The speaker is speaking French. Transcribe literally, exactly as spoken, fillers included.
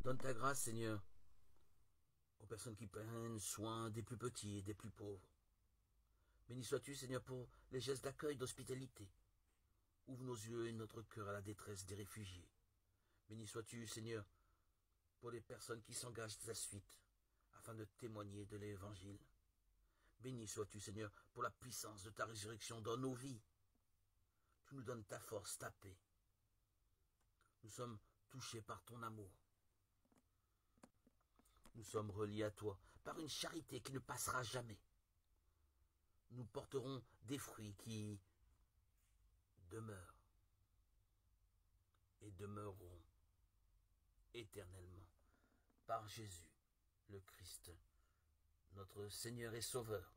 Donne ta grâce, Seigneur, aux personnes qui prennent soin des plus petits et des plus pauvres. Béni sois-tu, Seigneur, pour les gestes d'accueil, d'hospitalité. Ouvre nos yeux et notre cœur à la détresse des réfugiés. Béni sois-tu, Seigneur, pour les personnes qui s'engagent à la suite, afin de témoigner de l'Évangile. Béni sois-tu, Seigneur, pour la puissance de ta résurrection dans nos vies. Tu nous donnes ta force, ta paix. Nous sommes touchés par ton amour. Nous sommes reliés à toi par une charité qui ne passera jamais. Nous porterons des fruits qui demeurent et demeureront éternellement par Jésus, le Christ, notre Seigneur et Sauveur.